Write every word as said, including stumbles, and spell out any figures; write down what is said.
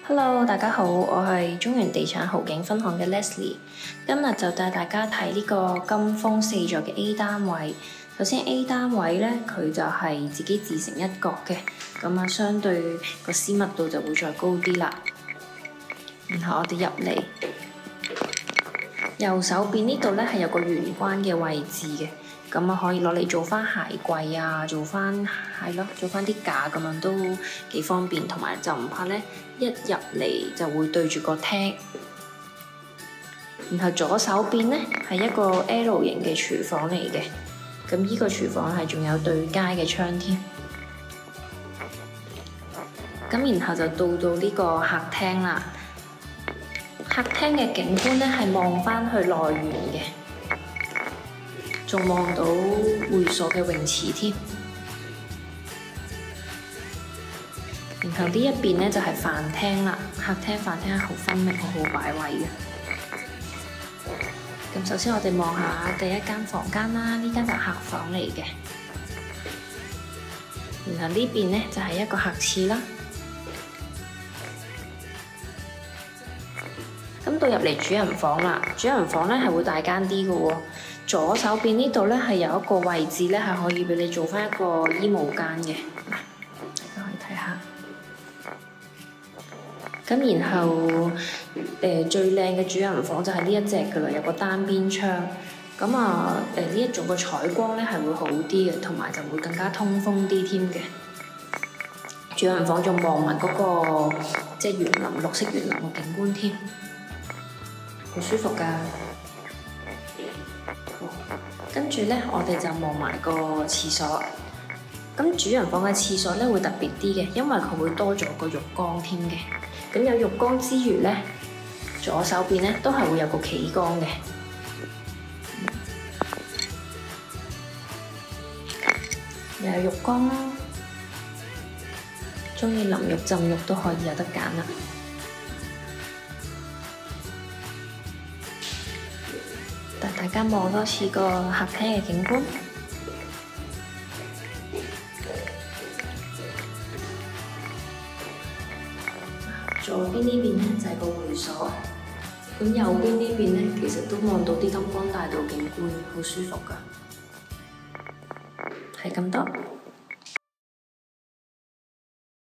Hello，大家好，我係中原地產豪景分行嘅 Leslie， 今日就帶大家睇呢個金峰四座嘅 A 單位。首先 A 單位咧，佢就係自己自成一角嘅，咁啊相對個私密度就會再高啲啦。然後我哋入嚟，右手邊呢度咧係有個玄關嘅位置嘅，咁啊可以攞嚟做翻鞋櫃啊，做翻係咯，做翻啲架咁樣都幾方便，同埋就唔怕咧一入嚟就會對住個廳。然後左手邊咧係一個 L 型嘅廚房嚟嘅，咁呢個廚房係仲有對街嘅窗添。咁然後就到到呢個客廳啦。客廳嘅景觀咧係望翻去內園嘅，仲望到會所嘅泳池添。然後呢一邊咧就係飯廳啦，客廳飯廳好分明，好好擺位嘅。咁首先我哋望下第一間房間啦，呢間就客房嚟嘅。然後呢邊咧就係一個客廁啦。咁到入嚟主人房啦，主人房咧係會大間啲嘅喎。左手邊呢度咧係有一個位置咧係可以俾你做翻一個衣帽間嘅，大家可以睇下。咁然後誒、呃、最靚嘅主人房就係呢一隻㗎啦，有個單邊窗。咁啊誒呢一種嘅採光咧係會好啲嘅，同埋就會更加通風啲添嘅。主人房仲望埋嗰個即係園林綠色園林嘅景觀添。好舒服㗎，跟住咧，我哋就望埋個廁所。咁主人房嘅廁所咧會特別啲嘅，因為佢會多咗個浴缸添嘅。咁有浴缸之餘咧，左手邊咧都係會有個企缸嘅，又有浴缸啦。鍾意淋浴浸浴都可以有得揀啦。大家望多次個客廳嘅景觀，左邊呢邊咧就係個會所，咁右邊呢邊咧其實都望到啲金光大道景觀，好舒服㗎，係咁多。